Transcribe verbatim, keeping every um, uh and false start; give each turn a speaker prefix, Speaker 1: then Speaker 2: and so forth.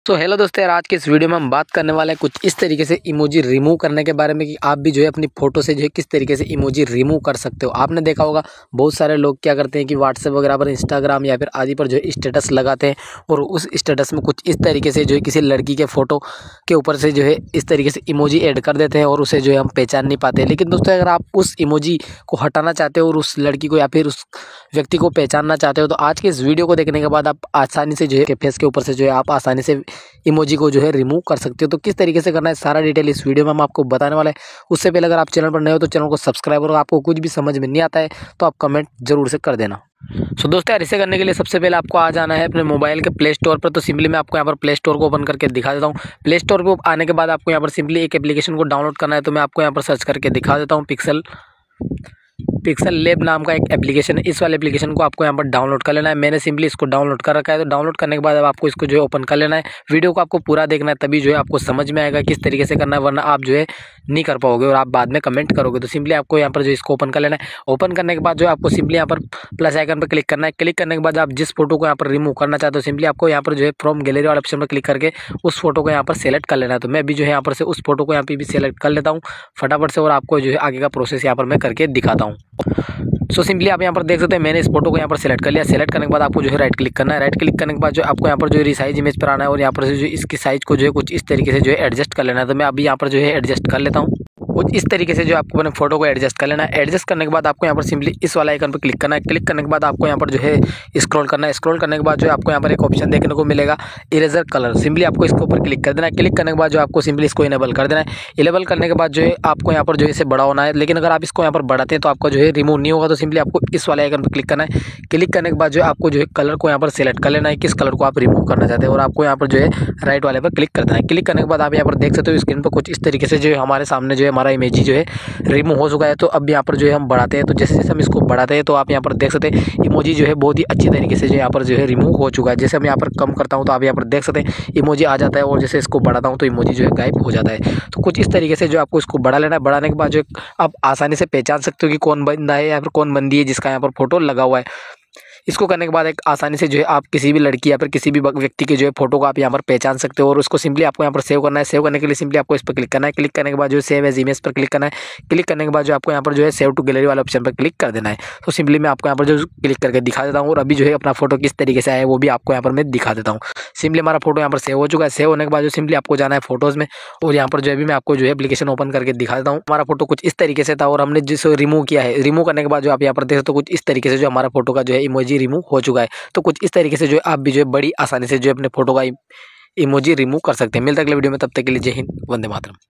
Speaker 1: तो हेलो दोस्तों यार, आज के इस वीडियो में हम बात करने वाले हैं कुछ इस तरीके से इमोजी रिमूव करने के बारे में कि आप भी जो है अपनी फ़ोटो से जो है किस तरीके से इमोजी रिमूव कर सकते हो। आपने देखा होगा बहुत सारे लोग क्या करते हैं कि व्हाट्सएप वगैरह पर, इंस्टाग्राम या फिर आदि पर जो है स्टेटस लगाते हैं और उस स्टेटस में कुछ इस तरीके से जो है किसी लड़की के फ़ोटो के ऊपर से जो है इस तरीके से इमोजी ऐड कर देते हैं और उसे जो है हम पहचान नहीं पाते। लेकिन दोस्तों अगर आप उस इमोजी को हटाना चाहते हो और उस लड़की को या फिर उस व्यक्ति को पहचानना चाहते हो तो आज के इस वीडियो को देखने के बाद आप आसानी से जो है फेस के ऊपर से जो है आप आसानी से इमोजी को जो है रिमूव कर सकते हो। तो किस तरीके से करना है सारा डिटेल इस वीडियो में हम आपको बताने वाले हैं। उससे पहले अगर आप चैनल पर नए हो तो चैनल को सब्सक्राइब और आपको कुछ भी समझ में नहीं आता है तो आप कमेंट जरूर से कर देना। सो दोस्तों यार, इसे करने के लिए सबसे पहले आपको आ जाना है अपने मोबाइल के प्ले स्टोर पर। तो सिंपली मैं आपको यहाँ पर प्ले स्टोर को ओपन करके दिखा देता हूँ। प्ले स्टोर पर आने के बाद आपको यहाँ पर सिंपली एक एप्लीकेशन को डाउनलोड करना है। तो मैं आपको यहाँ पर सर्च करके दिखा देता हूँ। पिक्सल पिक्सल लैब नाम का एक एप्लीकेशन है। इस वाले एप्लीकेशन को आपको यहाँ पर डाउनलोड कर लेना है। मैंने सिंपली इसको डाउनलोड कर रखा है। तो डाउनलोड करने के बाद अब आपको इसको जो है ओपन कर लेना है। वीडियो को आपको पूरा देखना है, तभी जो है आपको समझ में आएगा किस तरीके से करना है, वरना आप जो है नहीं कर पाओगे और आप बाद में कमेंट करोगे। तो सिंपली आपको यहाँ पर जो इसको ओपन कर लेना है। ओपन करने के बाद जो है आपको सिंपली यहाँ पर प्लस आइकन पर क्लिक करना है। क्लिक करने के बाद आप जिस फोटो को यहाँ पर रिमूव करना चाहते हो सिंपली आपको यहाँ पर जो है फ्रॉम गैलरी वाले ऑप्शन पर क्लिक करके उस फोटो को यहाँ पर सेलेक्ट कर लेना है। तो मैं भी जो है यहाँ पर से उस फोटो को यहाँ पे भी सेलेक्ट कर लेता हूँ फटाफट से और आपको जो है आगे का प्रोसेस यहाँ पर मैं करके दिखाता हूँ। सो सिंपली आप यहाँ पर देख सकते हैं मैंने इस फोटो को यहाँ पर सेलेक्ट कर लिया। सेलेक्ट करने के बाद आपको जो है राइट क्लिक करना है। राइट क्लिक करने के बाद जो आपको यहाँ पर जो है रिसाइज इमेज पर आना है और यहाँ पर से जो इसकी साइज को जो है कुछ इस तरीके से जो है एडजस्ट कर लेना है। तो मैं अभी यहाँ पर जो है एडजस्ट कर लेता हूँ। कुछ इस तरीके से जो आपको अपने फोटो को एडजस्ट कर लेना है। एडजस्ट करने के बाद आपको यहाँ पर सिंपली इस वाला आइकन पर क्लिक करना है। क्लिक करने के बाद आपको यहाँ पर जो है स्क्रॉल करना है। स्क्रॉल करने के बाद जो है आपको यहाँ पर एक ऑप्शन देखने को मिलेगा इरेजर कलर। सिंपली आपको इसके ऊपर क्लिक कर देना है। क्लिक करने के बाद जो आपको सिंपली इसको इनेबल कर देना है। इनेबल करने के बाद जो है आपको यहाँ पर जो है इसे बड़ा होना है। लेकिन अगर आप इसको यहाँ पर बढ़ाते हैं तो आपका जो है रिमूव नहीं होगा। तो सिंपली आपको इस वाले आइकन पर क्लिक करना है। क्लिक करने के बाद जो है आपको जो है कलर को यहाँ पर सेलेक्ट कर लेना है, किस कलर को आप रिमूव करना चाहते हैं और आपको यहाँ पर जो है राइट वाले पर क्लिक कर देना है। क्लिक करने के बाद आप यहाँ पर देख सकते हो स्क्रीन पर कुछ इस तरीके से जो है हमारे सामने जो है हमारा इमेज जो है रिमूव हो चुका है। तो अब यहाँ पर जो है हम बढ़ाते हैं। तो जैसे जैसे हम इसको बढ़ाते हैं तो आप यहाँ पर देख सकते हैं इमोजी जो है बहुत ही अच्छी तरीके से जो यहाँ पर जो है रिमूव हो चुका है। जैसे हम यहाँ पर कम करता हूँ तो आप यहाँ पर देख सकते हैं इमोजी आ जाता है और जैसे इसको बढ़ाता हूँ तो इमोजी जो है गायब हो जाता है। तो कुछ इस तरीके से जो आपको इसको बढ़ा लेना है। बढ़ाने के बाद जो आप आसानी से पहचान सकते हो कि कौन बंदा है या फिर कौन बंदी है जिसका यहाँ पर फोटो लगा हुआ है। इसको करने के बाद एक आसानी से जो है आप किसी भी लड़की या फिर किसी भी व्यक्ति के जो है फोटो को आप यहाँ पर पहचान सकते हो और उसको सिंपली आपको यहाँ पर सेव करना है। सेव करने के लिए सिंपली आपको इस पर क्लिक करना है। क्लिक करने के बाद जो है सेव एज इमेज पर क्लिक करना है। क्लिक करने के बाद जो आपको यहाँ पर जो है सेव टू गैलरी वाले ऑप्शन पर क्लिक कर देना है। तो सिंपली मैं आपको यहाँ पर जो क्लिक करके दिखा देता हूँ और अभी जो है अपना फोटो किस तरीके से आया है वो भी आपको यहाँ पर मैं दिखा देता हूँ। सिंपली हमारा फोटो यहाँ पर सेव हो चुका है। सेव होने के बाद जो सिंपली आपको जाना है फोटोज़ में और यहाँ पर जो है मैं आपको जो है एप्लीकेशन ओपन करके दिखा देता हूँ। हमारा फोटो कुछ इस तरीके से था और हमने जिसको रिमूव किया है, रिमूव करने के बाद जो आप यहाँ पर देख सकते हो कुछ इस तरीके से जो हमारा फोटो का जो है इमोजी रिमूव हो चुका है। तो कुछ इस तरीके से जो है आप भी जो है बड़ी आसानी से जो है अपने फोटो का इमोजी रिमूव कर सकते हैं। मिलता है अगले वीडियो में, तब तक के लिए जय हिंद, वंदे मातरम।